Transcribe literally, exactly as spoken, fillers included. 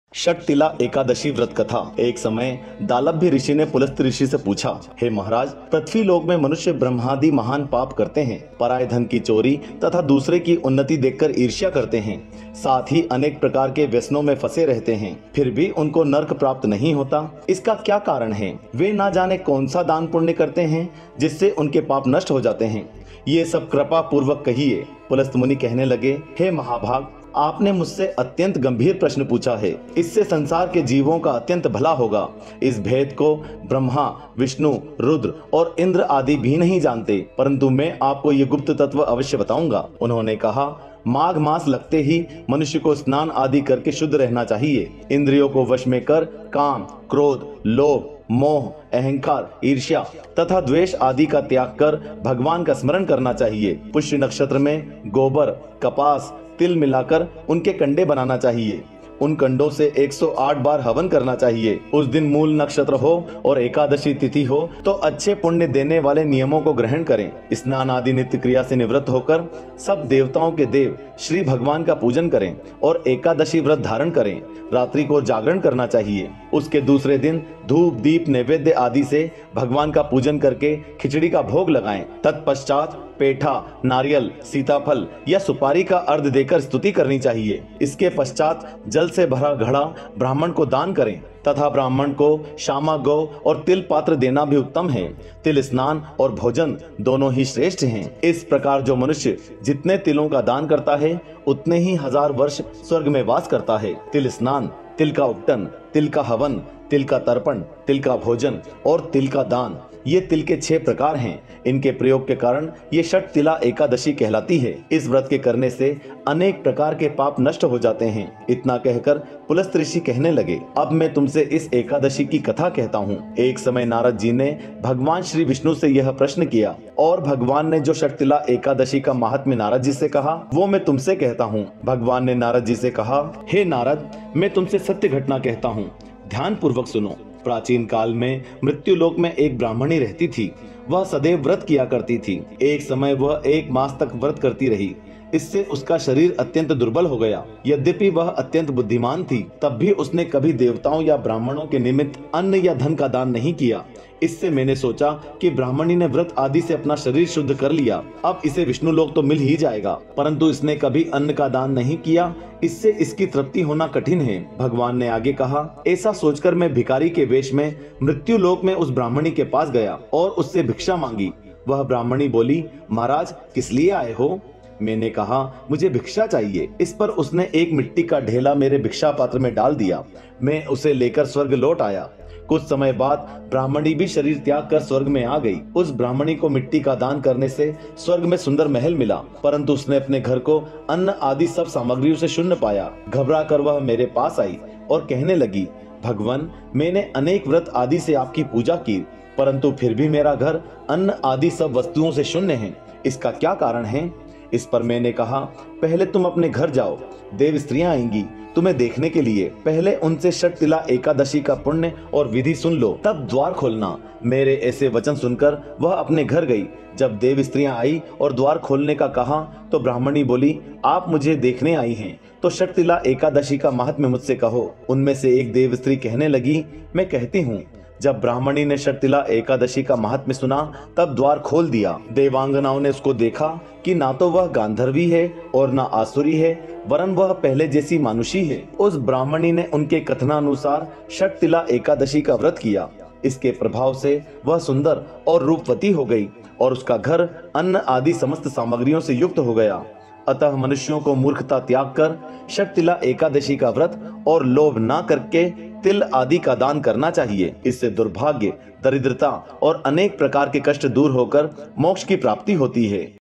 षटतिला एकादशी व्रत कथा। एक समय दालभ्य ऋषि ने पुलस्त्य ऋषि से पूछा, हे महाराज, पृथ्वी लोक में मनुष्य ब्रह्मादि महान पाप करते हैं, पराय धन की चोरी तथा दूसरे की उन्नति देखकर ईर्ष्या करते हैं, साथ ही अनेक प्रकार के व्यसनों में फंसे रहते हैं, फिर भी उनको नरक प्राप्त नहीं होता। इसका क्या कारण है? वे ना जाने कौन सा दान पुण्य करते हैं जिससे उनके पाप नष्ट हो जाते हैं। ये सब कृपा पूर्वक कहिए। पुलस्त मुनि कहने लगे, हे महाभाग, आपने मुझसे अत्यंत गंभीर प्रश्न पूछा है। इससे संसार के जीवों का अत्यंत भला होगा। इस भेद को ब्रह्मा, विष्णु, रुद्र और इंद्र आदि भी नहीं जानते, परंतु मैं आपको ये गुप्त तत्व अवश्य बताऊंगा। उन्होंने कहा, माघ मास लगते ही मनुष्य को स्नान आदि करके शुद्ध रहना चाहिए। इंद्रियों को वश में कर काम, क्रोध, लोभ, मोह, अहंकार, ईर्ष्या तथा द्वेष आदि का त्याग कर भगवान का स्मरण करना चाहिए। पुष्य नक्षत्र में गोबर, कपास, तिल मिलाकर उनके कंडे बनाना चाहिए। उन कंडों से एक सौ आठ बार हवन करना चाहिए। उस दिन मूल नक्षत्र हो और एकादशी तिथि हो तो अच्छे पुण्य देने वाले नियमों को ग्रहण करें। स्नान आदि नित्य क्रिया से निवृत्त होकर सब देवताओं के देव श्री भगवान का पूजन करें और एकादशी व्रत धारण करें। रात्रि को जागरण करना चाहिए। उसके दूसरे दिन धूप, दीप, नैवेद्य आदि से भगवान का पूजन करके खिचड़ी का भोग लगाएं। तत्पश्चात पेठा, नारियल, सीताफल या सुपारी का अर्घ देकर स्तुति करनी चाहिए। इसके पश्चात जल से भरा घड़ा ब्राह्मण को दान करें तथा ब्राह्मण को शामा गौ और तिल पात्र देना भी उत्तम है। तिल स्नान और भोजन दोनों ही श्रेष्ठ हैं। इस प्रकार जो मनुष्य जितने तिलों का दान करता है उतने ही हजार वर्ष स्वर्ग में वास करता है। तिल स्नान, तिल का उपटन, तिल का हवन, तिल का तर्पण, तिल का भोजन और तिल का दान, ये तिल के छह प्रकार हैं। इनके प्रयोग के कारण ये षटतिला एकादशी कहलाती है। इस व्रत के करने से अनेक प्रकार के पाप नष्ट हो जाते हैं। इतना कहकर पुलस्त ऋषि कहने लगे, अब मैं तुमसे इस एकादशी की कथा कहता हूँ। एक समय नारद जी ने भगवान श्री विष्णु से यह प्रश्न किया और भगवान ने जो षटतिला एकादशी का महात्म्य नारद जी से कहा वो मैं तुमसे कहता हूँ। भगवान ने नारद जी से कहा, हे नारद, मैं तुमसे सत्य घटना कहता हूँ, ध्यान पूर्वक सुनो। प्राचीन काल में मृत्यु लोक में एक ब्राह्मणी रहती थी। वह सदैव व्रत किया करती थी। एक समय वह एक मास तक व्रत करती रही। इससे उसका शरीर अत्यंत दुर्बल हो गया। यद्यपि वह अत्यंत बुद्धिमान थी, तब भी उसने कभी देवताओं या ब्राह्मणों के निमित्त अन्न या धन का दान नहीं किया। इससे मैंने सोचा कि ब्राह्मणी ने व्रत आदि से अपना शरीर शुद्ध कर लिया, अब इसे विष्णु लोक तो मिल ही जाएगा, परंतु इसने कभी अन्न का दान नहीं किया, इससे इसकी तृप्ति होना कठिन है। भगवान ने आगे कहा, ऐसा सोचकर मैं भिखारी के वेश में मृत्यु लोक में उस ब्राह्मणी के पास गया और उससे भिक्षा मांगी। वह ब्राह्मणी बोली, महाराज, किस लिए आए हो? मैंने कहा, मुझे भिक्षा चाहिए। इस पर उसने एक मिट्टी का ढेला मेरे भिक्षा पात्र में डाल दिया। मैं उसे लेकर स्वर्ग लौट आया। कुछ समय बाद ब्राह्मणी भी शरीर त्याग कर स्वर्ग में आ गई। उस ब्राह्मणी को मिट्टी का दान करने से स्वर्ग में सुंदर महल मिला, परंतु उसने अपने घर को अन्न आदि सब सामग्रियों से शून्य पाया। घबरा कर वह मेरे पास आई और कहने लगी, भगवान, मैंने अनेक व्रत आदि से आपकी पूजा की, परंतु फिर भी मेरा घर अन्न आदि सब वस्तुओं से शून्य है। इसका क्या कारण है? इस पर मैंने कहा, पहले तुम अपने घर जाओ, देव स्त्रियां आएंगी तुम्हें देखने के लिए। पहले उनसे षटतिला एकादशी का पुण्य और विधि सुन लो, तब द्वार खोलना। मेरे ऐसे वचन सुनकर वह अपने घर गई। जब देव स्त्रियां आई और द्वार खोलने का कहा तो ब्राह्मणी बोली, आप मुझे देखने आई हैं तो षटतिला एकादशी का महात्म्य मुझसे कहो। उनमें से एक देव स्त्री कहने लगी, मैं कहती हूँ। जब ब्राह्मणी ने षटतिला एकादशी का महात्म्य सुना तब द्वार खोल दिया। देवांगनाओं ने उसको देखा कि ना तो वह गांधर्वी है और ना आसुरी है, वरन वह पहले जैसी मानुषी है। उस ब्राह्मणी ने उनके कथनानुसार षटतिला एकादशी का व्रत किया। इसके प्रभाव से वह सुंदर और रूपवती हो गई और उसका घर अन्न आदि समस्त सामग्रियों से युक्त हो गया। अतः मनुष्यों को मूर्खता त्याग कर षटतिला एकादशी का व्रत और लोभ न करके तिल आदि का दान करना चाहिए। इससे दुर्भाग्य, दरिद्रता और अनेक प्रकार के कष्ट दूर होकर मोक्ष की प्राप्ति होती है।